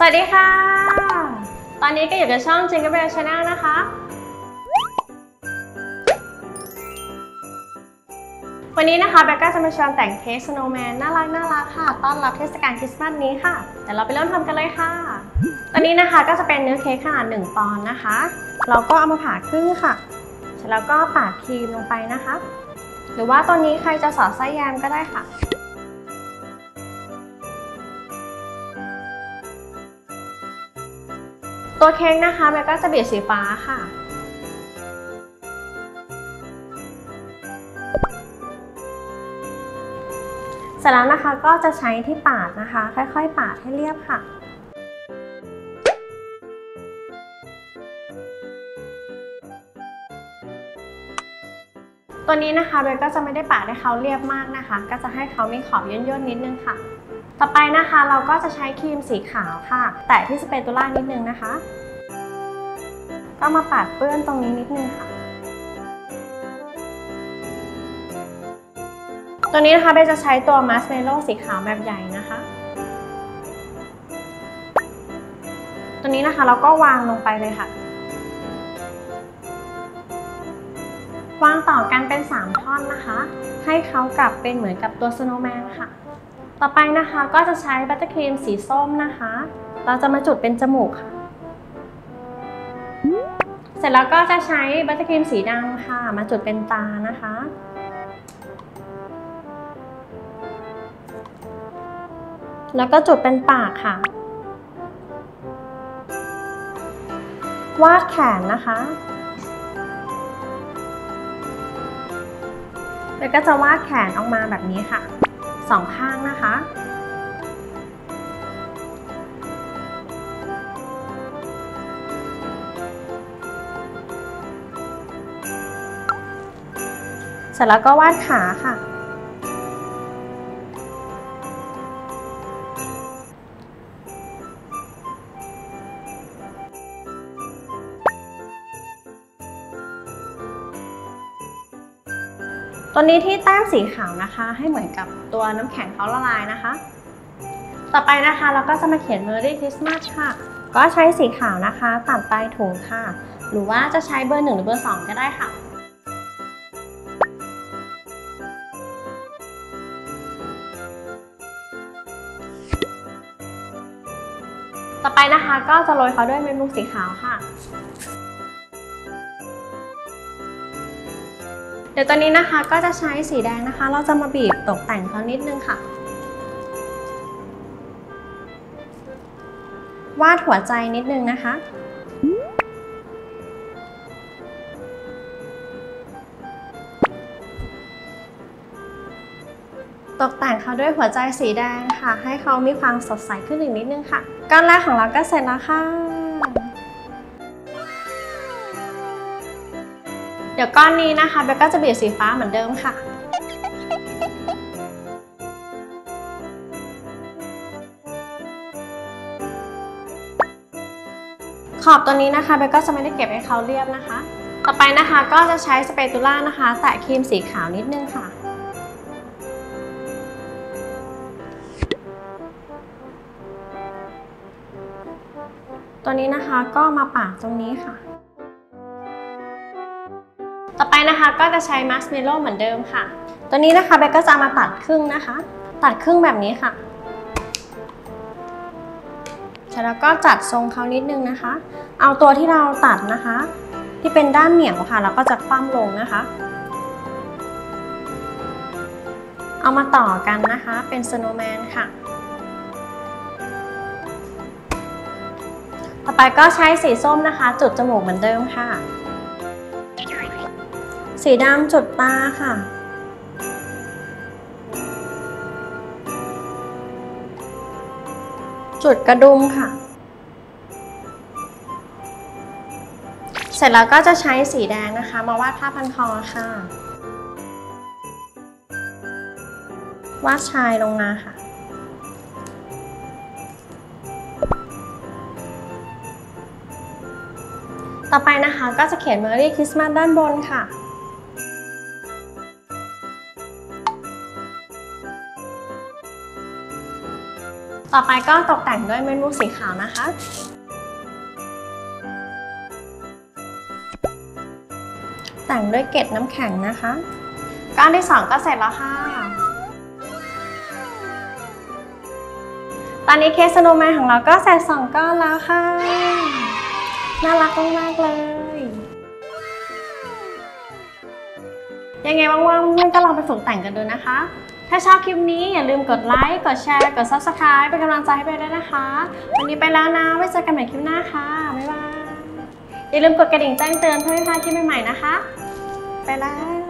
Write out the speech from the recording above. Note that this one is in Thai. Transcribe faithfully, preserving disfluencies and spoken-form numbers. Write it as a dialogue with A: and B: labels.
A: วัสดีค่ะตอนนี้ก็อยู่กับช่อง Jingle Bell Channel นะคะวันนี้นะคะแบกก็จะมาชวนแต่งเค้กสโนว์แมนน่ารักน่ารักค่ะต้อนรับเทศกาลคริสต์มาสนี้ค่ะเดี๋ยวเราไปเริ่มทำกันเลยค่ะตอนนี้นะคะก็จะเป็นเนื้อเค้กขนาดหนึ่งปอนด์นะคะเราก็เอามาผ่าครึ่งค่ะเสร็จแล้วก็ปาดครีมลงไปนะคะหรือว่าตอนนี้ใครจะสอดไส้แยมก็ได้ค่ะตัวเค้กนะคะแบกก็จะบีบสีฟ้าค่ะเสร็จแล้วนะคะก็จะใช้ที่ปาดนะคะค่อยๆปาดให้เรียบค่ะตัวนี้นะคะเบลก็จะไม่ได้ปาดให้เขาเรียบมากนะคะก็จะให้เขามีขอบย่นๆนิดนึงค่ะต่อไปนะคะเราก็จะใช้ครีมสีขาวค่ะแตะที่สเปตูล่านิดนึงนะคะก็มาปาดเปื้อนตรงนี้นิดนึงค่ะตัวนี้นะคะเบลจะใช้ตัวมัสเมโล่สีขาวแบบใหญ่นะคะตัวนี้นะคะเราก็วางลงไปเลยค่ะวางต่อกันเป็นสามท่อนนะคะให้เขากลับเป็นเหมือนกับตัวสโนว์แมนค่ะต่อไปนะคะก็จะใช้บัตเตอร์ครีมสีส้มนะคะเราจะมาจุดเป็นจมูกค่ะเสร็จแล้วก็จะใช้บัตเตอร์ครีมสีดำค่ะมาจุดเป็นตานะคะแล้วก็จุดเป็นปากค่ะวาดแขนนะคะแล้วก็จะวาดแขนออกมาแบบนี้ค่ะสองข้างนะคะเสร็จแล้วก็วาดขาค่ะตัวนี้ที่แต้มสีขาวนะคะให้เหมือนกับตัวน้ำแข็งเขาละลายนะคะต่อไปนะคะเราก็จะมาเขียน Merry Christmas ค่ะก็ใช้สีขาวนะคะตัดปลายถุงค่ะหรือว่าจะใช้เบอร์หนึ่งหรือเบอร์สองก็ได้ค่ะต่อไปนะคะก็จะโรยเขาด้วยเม็ดมุกสีขาวค่ะเดี๋ยวตอนนี้นะคะก็จะใช้สีแดงนะคะเราจะมาบีบตกแต่งเขานิดนึงค่ะวาดหัวใจนิดนึงนะคะตกแต่งเขาด้วยหัวใจสีแดงค่ะให้เขามีความสดใสขึ้นอีกนิดนึงค่ะก้อนแรกของเราก็เสร็จแล้วค่ะเดี๋ยวก้อนนี้นะคะเบลก็จะบีบสีฟ้าเหมือนเดิมค่ะขอบตัวนี้นะคะเบลก็จะไม่ได้เก็บให้เขาเรียบนะคะต่อไปนะคะก็จะใช้สเปตูล่านะคะแตะครีมสีขาวนิดนึงค่ะตัวนี้นะคะก็มาปาดตรงนี้ค่ะต่อไปนะคะก็จะใช้มัสเมโล่เหมือนเดิมค่ะตัวนี้นะคะเบลก็จะมาตัดครึ่งนะคะตัดครึ่งแบบนี้ค่ะเสร็จแล้วก็จัดทรงเขานิดนึงนะคะเอาตัวที่เราตัดนะคะที่เป็นด้านเหนียวค่ะแล้วก็จะคว่ำลงนะคะเอามาต่อกันนะคะเป็นสโนว์แมนค่ะต่อไปก็ใช้สีส้มนะคะจุดจมูกเหมือนเดิมค่ะสีดำจุดตาค่ะจุดกระดุมค่ะเสร็จแล้วก็จะใช้สีแดงนะคะมาวาดผ้าพันคอค่ะวาดชายลงมาค่ะต่อไปนะคะก็จะเขียน Merry Christmas ด้านบนค่ะ เต่อไปก็ตกแต่งด้วยเม็ดมุกสีขาวนะคะแต่งด้วยเกล็ดน้ำแข็งนะคะก้อนที่สองก็เสร็จแล้วค่ะตอนนี้เค้กสโนว์แมนของเราก็เสร็จสองก้อนแล้วค่ะน่ารักมากๆเลยยังไงว่างๆเพื่อนก็ลองไปฝึกแต่งกันดูนะคะถ้าชอบคลิปนี้อย่าลืมกดไลค์กดแชร์กด ซับสไครบ์ เป็นกำลังใจให้ไปด้วยนะคะวันนี้ไปแล้วนะไว้เจอกันใหม่คลิปหน้าค่ะบ๊ายบายอย่าลืมกดกระดิ่งแจ้งเตือนเพื่อไม่พลาดคลิปใหม่ๆนะคะไปแล้ว